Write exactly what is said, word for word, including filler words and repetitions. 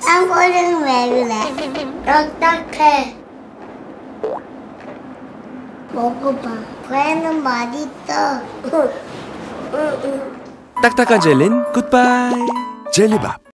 땅콩은 왜 그래? 딱딱해. 먹어봐. 그애는 맛있어. 딱딱한 젤린 굿바이. 젤리밥.